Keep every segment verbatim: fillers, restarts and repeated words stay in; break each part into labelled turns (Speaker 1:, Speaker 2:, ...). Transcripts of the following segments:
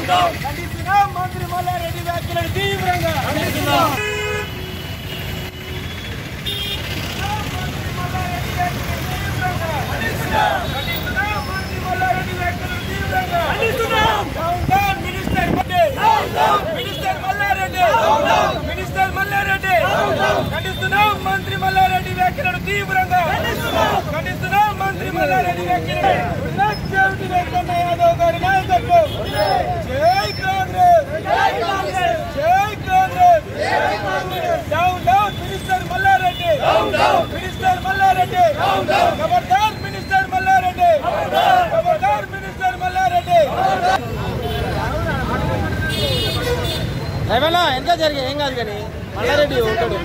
Speaker 1: ఖండిస్తున్నాం మంత్రి మల్లారెడ్డి వ్యాఖ్యలను తీవ్రంగా ఖండిస్తున్నాం. మినిస్టర్ మల్లారెడ్డి ఖండిస్తున్నాం మంత్రి మల్లారెడ్డి వ్యాఖ్యలను తీవ్రంగా ఖండిస్తున్నాం. మంత్రి మల్లారెడ్డి వ్యాఖ్యలను వెంకన్న యాదవ్ గారి నాయకత్వం. జై కాంగ్రెస్, జై Congress. Down down minister Malla Reddy, minister Malla Reddy. ఖబర్దార్ మినిస్టర్ మల్లారెడ్డి, ఖబర్దార్ మినిస్టర్ మల్లారెడ్డి.
Speaker 2: ఏమైనా ఎంత జరిగే ఏం కాదు కానీ మల్లారెడ్డి ఉంటాడు.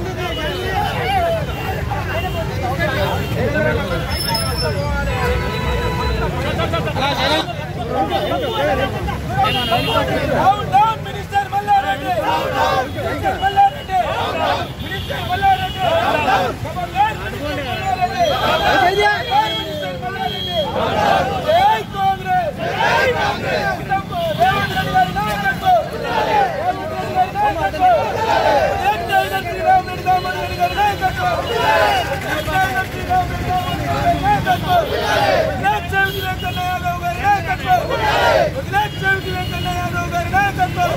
Speaker 1: Minister Malla Reddy, minister Malla Reddy, minister Malla Reddy. జై కాంగ్రెస్, జై కాంగ్రెస్. రేవంత్ రెడ్డి గారి నాయకత్వం, రేవంత్ రెడ్డి గారి నాయకత్వం. శ్రీరామ్ రెడ్డి దామోదర్ రెడ్డి గారి నాయకత్వం, శ్రీరామ్ రెడ్డి దామోదర్ రెడ్డి గారి నాయకత్వం. వెంకన్న యాదవ్ గారి నాయకత్వం, వెంకన్న యాదవ్ గారి నాయకత్వం.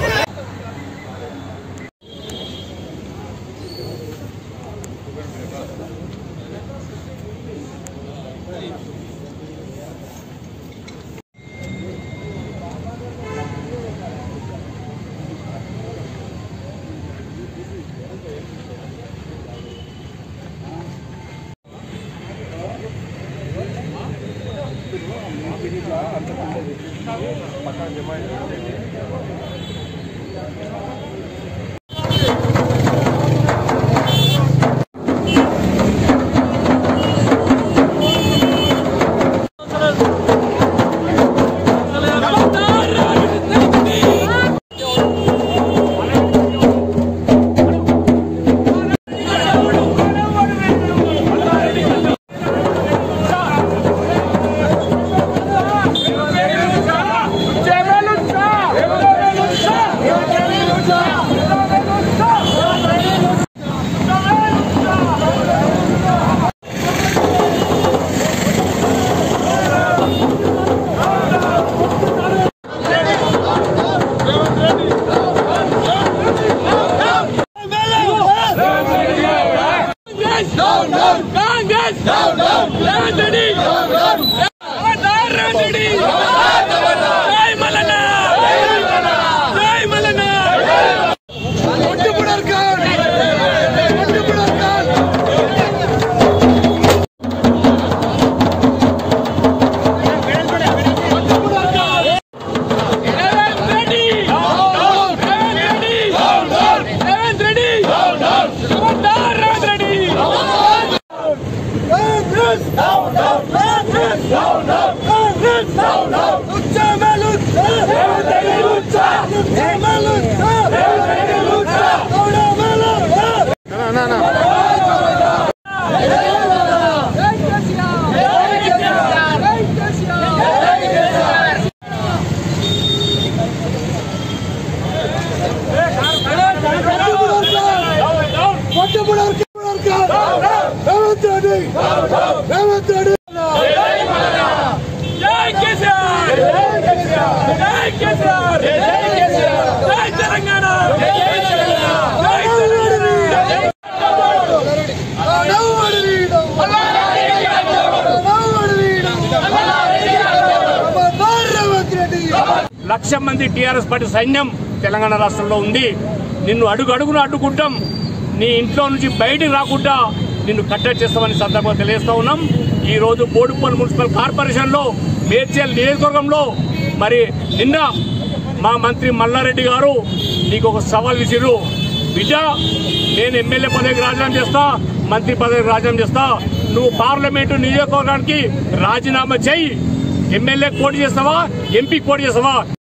Speaker 3: లక్ష మంది టీఆర్ఎస్ పార్టీ సైన్యం తెలంగాణ రాష్ట్రంలో ఉంది. నిన్ను అడుగు అడుగును అడ్డుకుంటాం, నీ ఇంట్లో నుంచి బయటికి రాకుండా నిన్ను కట్టడి చేస్తామని సందర్భంగా తెలియజేస్తా ఉన్నాం. ఈ రోజు బోడుప్పల్ మున్సిపల్ కార్పొరేషన్ లో మేడ్చల్ నియోజకవర్గంలో మరి నిన్న మా మంత్రి మల్లారెడ్డి గారు నీకు ఒక సవాల్ విసిరు. బిడ్డ, నేను ఎమ్మెల్యే పదవికి రాజీనామా చేస్తా, మంత్రి పదవికి రాజీనామా చేస్తా, నువ్వు పార్లమెంటు నియోజకవర్గానికి రాజీనామా చేయి. ఎమ్మెల్యే పోటీ చేస్తావా, ఎంపీ పోటీ చేస్తావా?